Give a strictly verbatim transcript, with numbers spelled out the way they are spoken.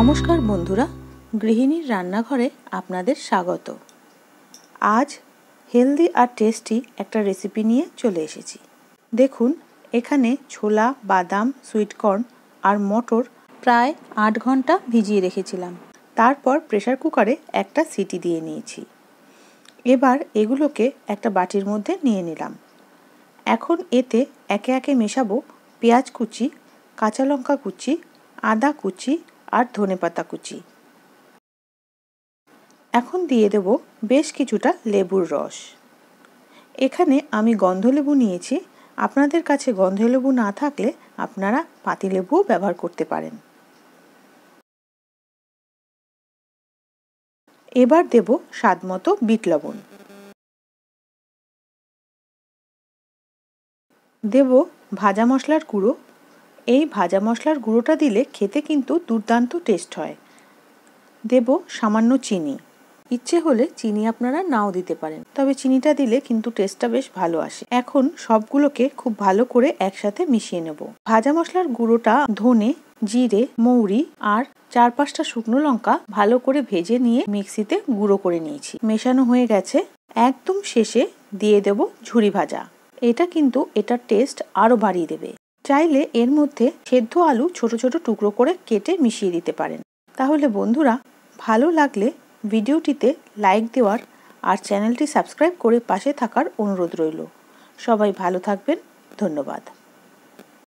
নমস্কার বন্ধুরা, গৃহিণীর রান্নাঘরে আপনাদের স্বাগত। আজ হেলদি আর টেস্টি একটা রেসিপি নিয়ে চলে এসেছি। দেখুন, এখানে ছোলা, বাদাম, সুইটকর্ন আর মটর প্রায় আট ঘন্টা ভিজিয়ে রেখেছিলাম। তারপর প্রেসার কুকারে একটা সিটি দিয়ে নিয়েছি। এবার এগুলোকে একটা বাটির মধ্যে নিয়ে নিলাম। এখন এতে একে একে মেশাবো পেঁয়াজ কুচি, কাঁচা লঙ্কা কুচি, আদা কুচি আর ধনেপাতা কুচি। এখন দিয়ে দেব বেশ কিছুটা লেবুর রস। এখানে আমি গন্ধলেবু নিয়েছি। আপনাদের কাছে গন্ধলেবু না থাকলে আপনারা পাতিলেবুও ব্যবহার করতে পারেন। এবার দেব স্বাদমতো বিট লবণ। দেব ভাজা মশলার গুঁড়ো। এই ভাজা মশলার গুঁড়োটা দিলে খেতে কিন্তু দুর্দান্ত টেস্ট হয়। দেব সামান্য চিনি। ইচ্ছে হলে চিনি আপনারা নাও দিতে পারেন, তবে চিনিটা দিলে কিন্তু টেস্টটা বেশ ভালো আসে। এখন সবগুলোকে খুব ভালো করে একসাথে মিশিয়ে নেব। ভাজা মশলার গুঁড়োটা ধনে, জিরে, মৌরি আর চার পাঁচটা শুকনো লঙ্কা ভালো করে ভেজে নিয়ে মিক্সিতে গুঁড়ো করে নিয়েছি। মেশানো হয়ে গেছে। একদম শেষে দিয়ে দেব ঝুরি ভাজা। এটা কিন্তু এটার টেস্ট আরো বাড়িয়ে দেবে। চাইলে এর মধ্যে সেদ্ধ আলু ছোট ছোট টুকরো করে কেটে মিশিয়ে দিতে পারেন। তাহলে বন্ধুরা, ভালো লাগলে ভিডিওটিতে লাইক দেওয়ার আর চ্যানেলটি সাবস্ক্রাইব করে পাশে থাকার অনুরোধ রইল। সবাই ভালো থাকবেন। ধন্যবাদ।